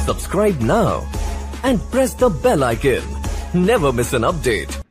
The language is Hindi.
Subscribe now and press the bell icon. Never miss an update.